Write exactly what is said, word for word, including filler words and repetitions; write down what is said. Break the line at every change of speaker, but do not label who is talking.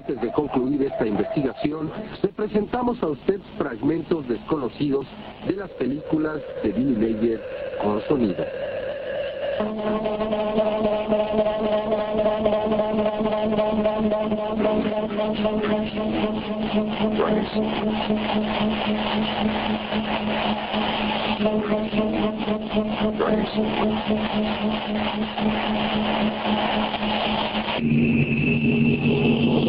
antes de concluir esta investigación, le presentamos a usted fragmentos desconocidos de las películas de Billy Mayer con sonido.
Right.